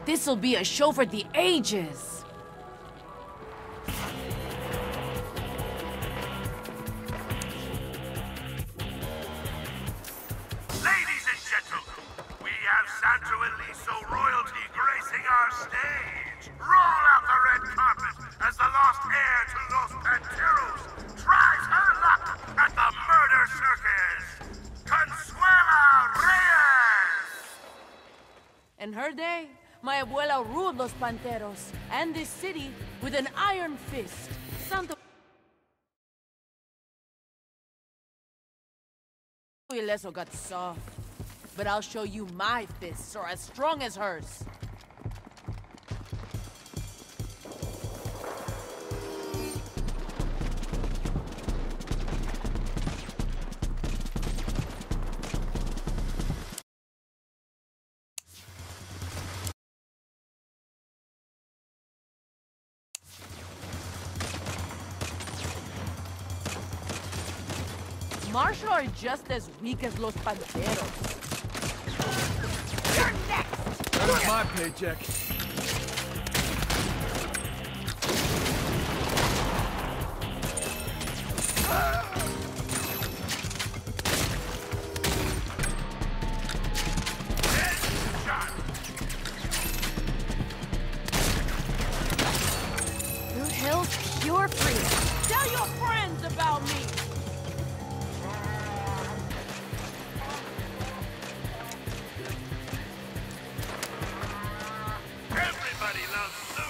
This'll be a show for the ages. Ladies and gentlemen, we have Santo Eliso royalty gracing our stage. Roll out the red carpet as the lost heir to Los Panteros tries her luck at the murder circus. Consuela Reyes! In her day, my abuela ruled Los Panteros and this city with an iron fist. Santo Eliso got soft, but I'll show you my fists are as strong as hers. Marshall are just as weak as Los Panteros. You're next! That's my paycheck. Blue Hills pure freedom. Tell your friends about me! Everybody loves soup.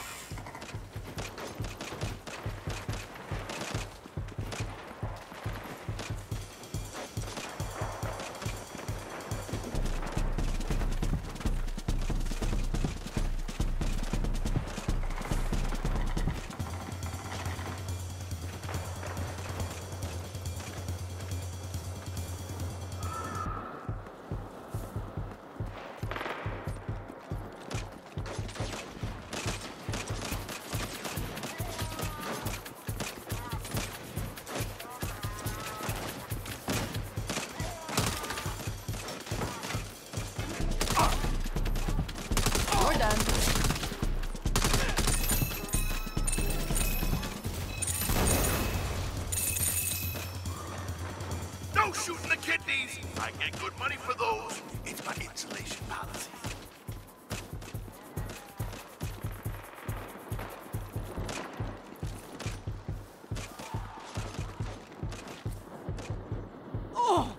We're done. No shooting the kidneys. I get good money for those. It's my insulation policy. Oh!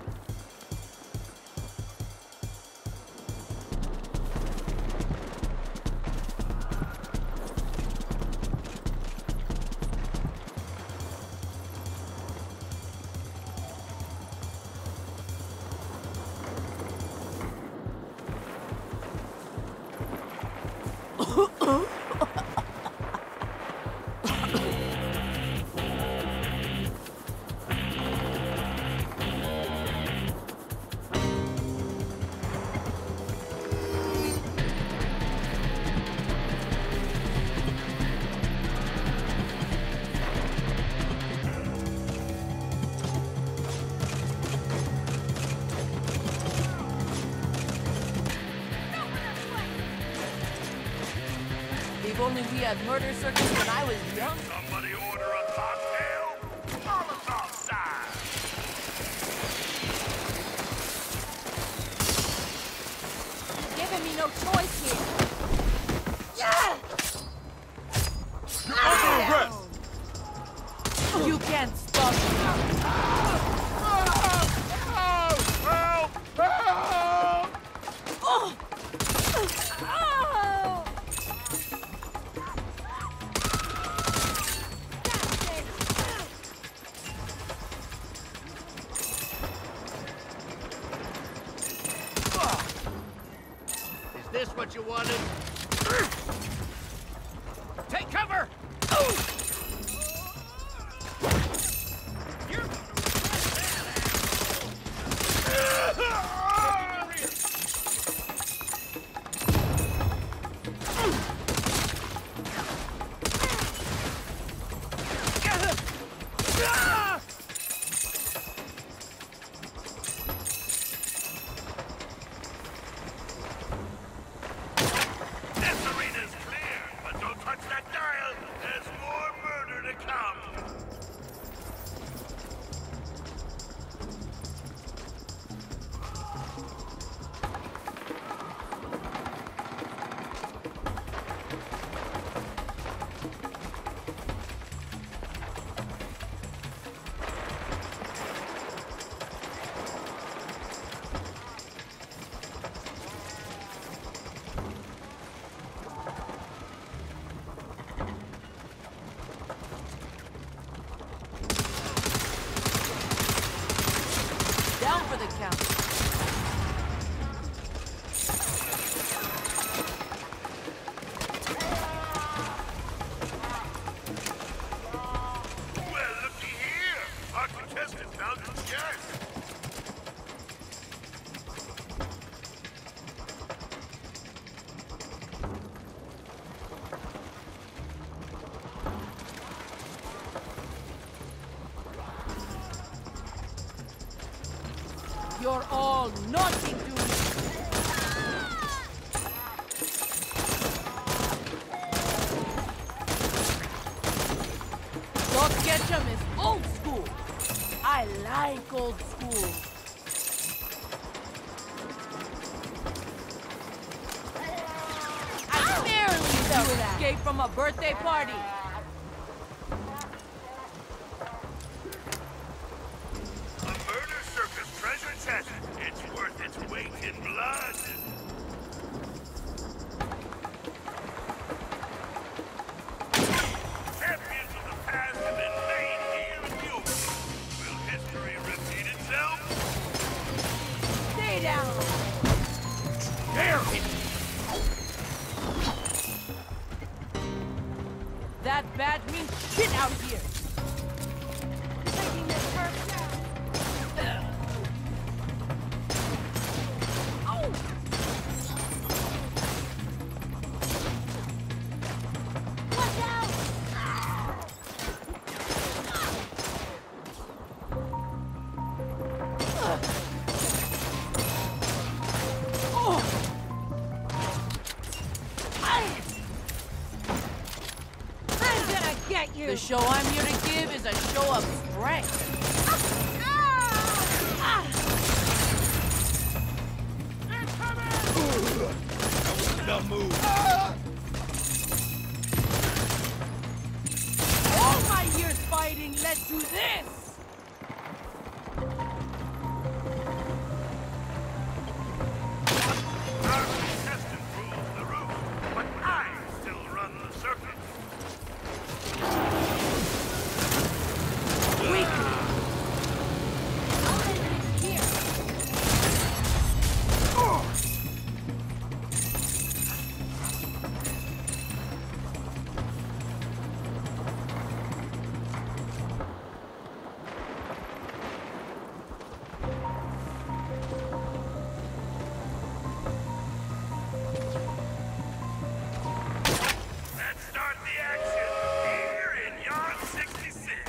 If only we had murder circus when I was young. Somebody order a cocktail? Molotov style. Giving me no choice here. Yeah! You're under arrest! You can't stop me. Help! Help! Oh! Oh! Is this what you wanted? Take cover! You're You're all naughty to me. Doc Ketchum is old school. I like old school. I barely escaped from a birthday party. A murder circus treasure chest. It's worth its weight in blood. Champions of the past have been made here in the open. Will history repeat itself? Stay down. Dare him! That badge means shit out here. Taking this perp down. Oh! Watch out! Oh! I'm gonna get you! The show I'm here to give is a show of strength. The move. All my years fighting led to this! Our contestant rules the roost, but I still run the circus. Let's start the action here in Yard 66.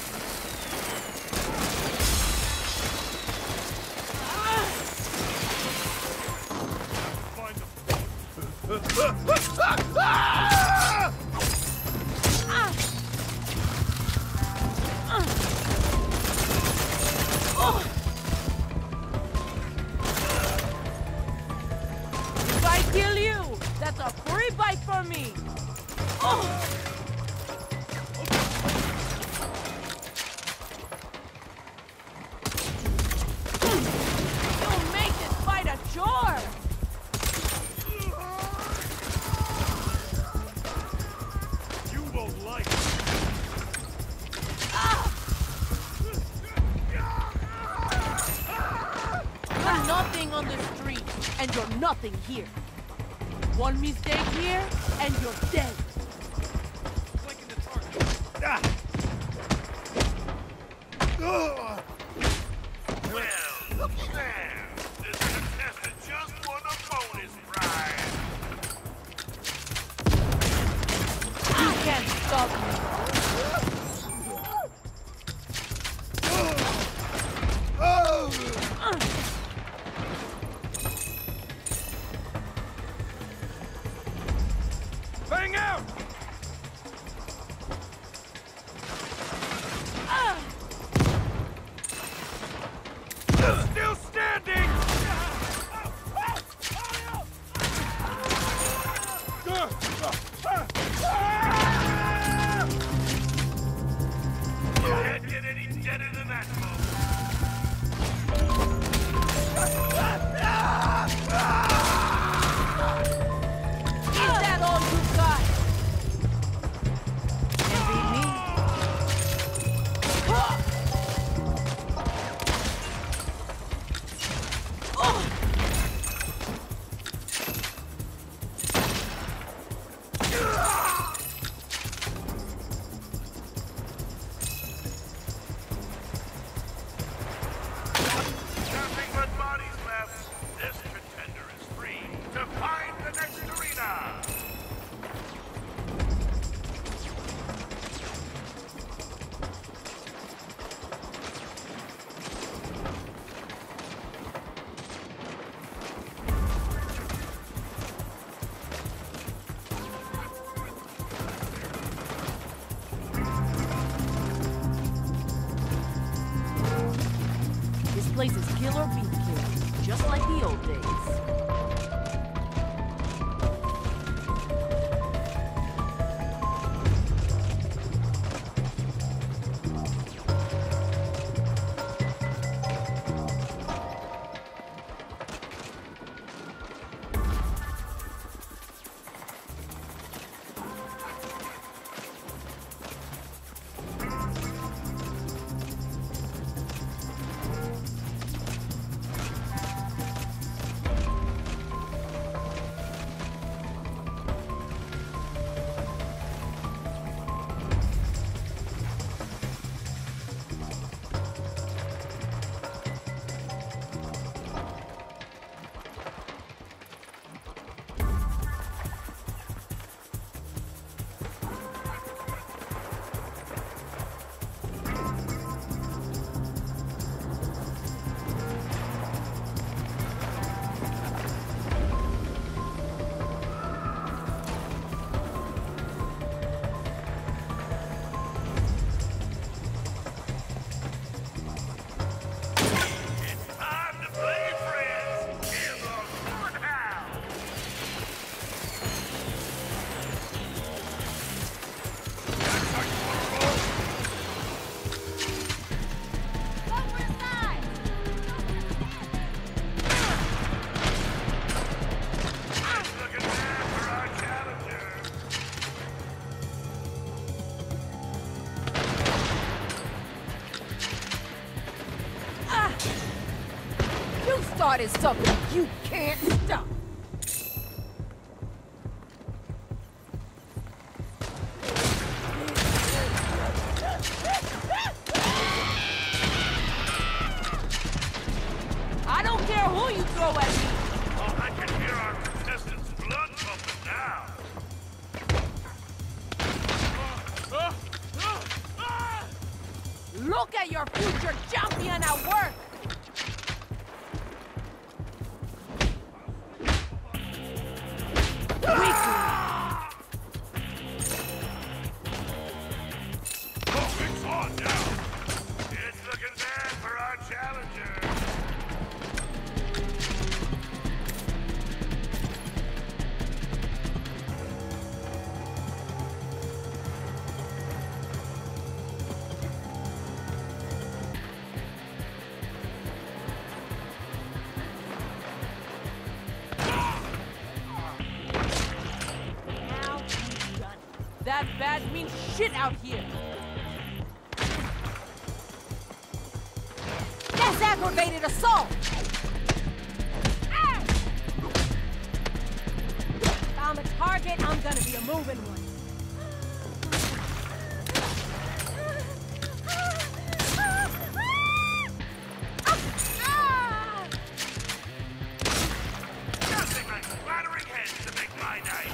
If I kill you, that's a free bite for me! Oh! You'll make this fight a chore! You won't like it. You're nothing on the street, and you're nothing here. One mistake here, and you're dead. Well, there. This contestant just won a bonus prize. You can't stop me. Bang out! Still standing! kill or be killed, just like the old days. Started something you can't stop. I don't care who you throw at me. Oh, I can hear our contestants' blood pumping now. Look at your future champion at work. Focus on now. It's looking bad for our challenger. That badge means shit out here. That's aggravated assault. If I'm a target, I'm gonna be a moving one. Nothing like flattering heads to make my night.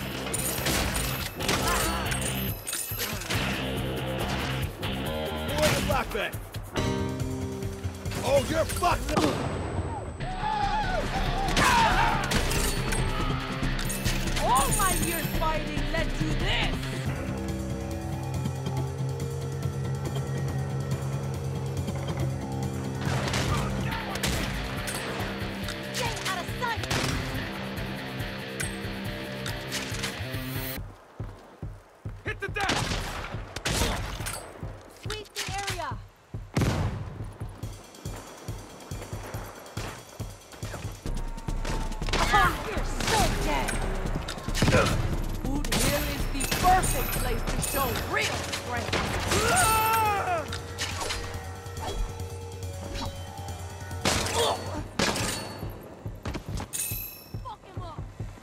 Lockback. Oh, you're fucked. All my years fighting led to this. Stay out of sight. Hit the deck. Sweep the area. Oh, you're so dead. Boot Hill is the perfect place to show real strength. Fuck him up.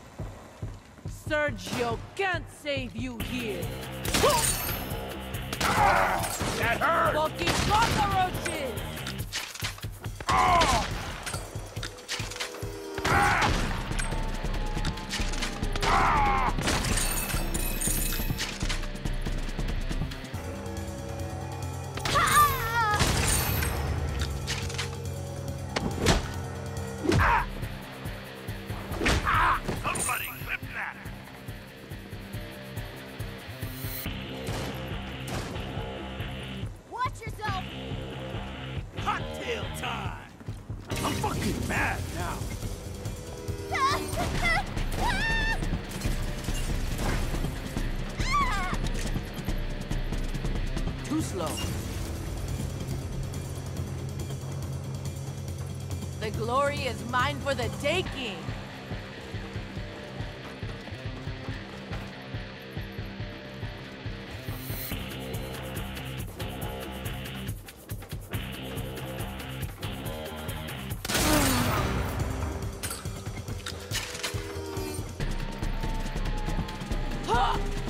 Sergio can't save you here. That hurt. Fucking cockroaches! Somebody clip that. Watch yourself! Cocktail time. glory is mine for the taking. Ha!